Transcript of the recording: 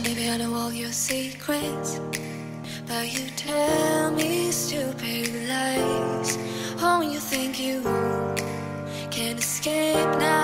Maybe I know all your secrets, but you tell me stupid lies. Oh, you think you can escape now.